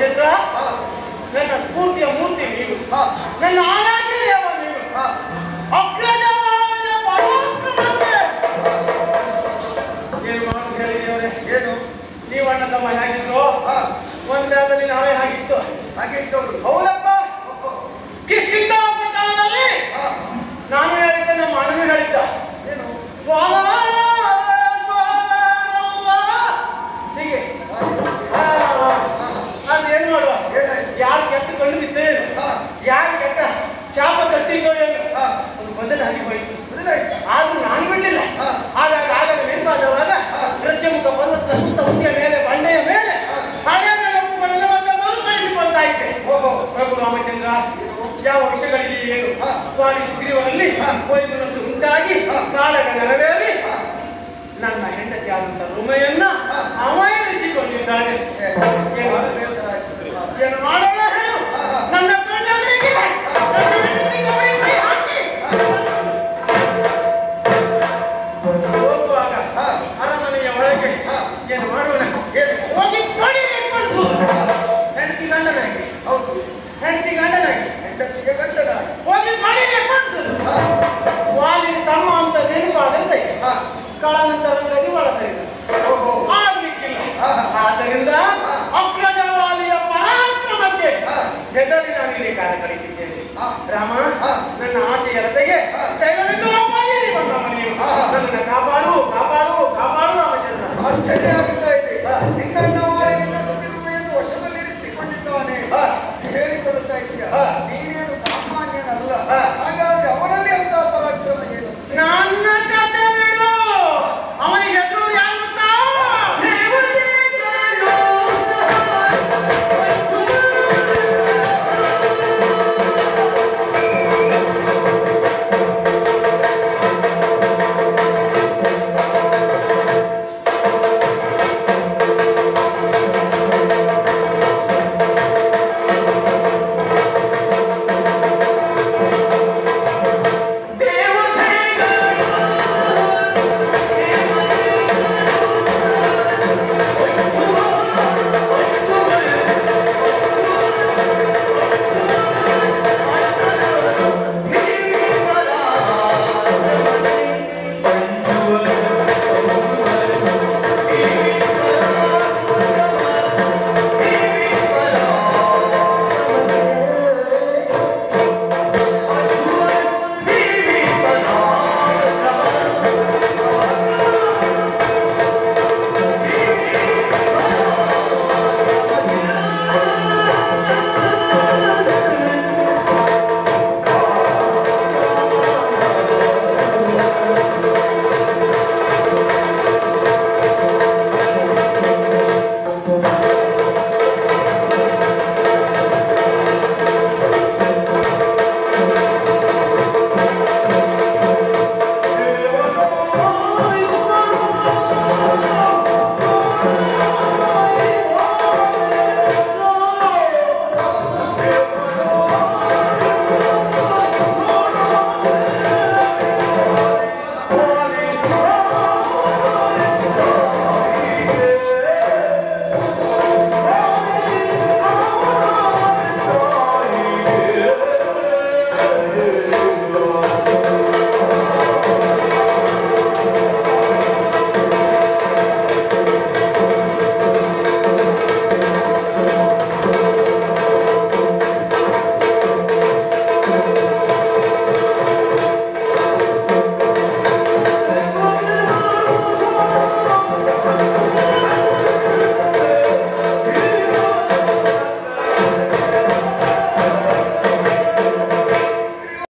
ರಾಮಚಂದ್ರ, ನನ್ನ ಸ್ಫೂರ್ತಿಯ ಮೂರ್ತಿ ನೀನು, ನನ್ನ ಆರಾಧ್ಯ ದೇವ ನೀನು, ಅಗ್ರಜ ಮಾನವೀಯ ಪರಾಕ್ರಮಕ್ಕೆ ಏನು ಮಾತು ಹೇಳಿದೇವ್ರೆ? ಏನು ನೀವು ಅಣ್ಣ ತಮ್ಮ ಹೇಗಿದ್ರು ಒಂದರಲ್ಲಿ ನಾವೇ ಹಾಗಿತ್ತು, ಹಾಗೆ ಇದ್ದವರು. ಹೌದಪ್ಪ, ಕಿಷ್ಕಿಂಧ ಪಟ್ಟಣದಲ್ಲಿ ನಾನು ಹೇಳಿದ್ದೆ, ನಮ್ಮ ಅಣ್ಣನು ಹೇಳಿದ್ದ. ಏನು ಹೀಗೆ ಅದು ಏನು ಮಾಡುವ, ಯಾರು ಕೆಟ್ಟ ಕಣ್ಣು ಬಿತ್ತೇನು, ಯಾರು ಕೆಟ್ಟ ಶಾಪ ತಟ್ಟಿದ್ದೋ ಏನು, ಒಂದು ಬದಲಾಗಿ ಹೋಯಿತು. ಆದ್ರೂ ನಾನು ಬಿಟ್ಟಿಲ್ಲ. ಆಗಾಗ ಆಗಾಗ ನೆನಪಾದವಾಗ ದೃಶ್ಯಮುಖ ಬಂದ ಹುಂದಿಯ ಮೇಲೆ ಬಂಡೆಯ ಮೇಲೆ ಹಳೆಯ ಮರುಕಳಿಸಿಕೊಳ್ತಾ ಇದ್ದೆ. ಪ್ರಭು ರಾಮಚಂದ್ರ, ಯಾವ ವಿಷಯಗಳಿಗೆ ಏನು ವಾಣಿ ಸುಗ್ರೀವನಲ್ಲಿ ಕೋರಿ ಮನಸ್ಸು ಉಂಟಾಗಿ ಕಾಳಗ ನೆರವೇರಿ ನನ್ನ ಹೆಂಡತಿ ಆದಂತ ರುಮೆಯನ್ನ ಅವಯನಿಸಿಕೊಂಡಿದ್ದಾನೆ.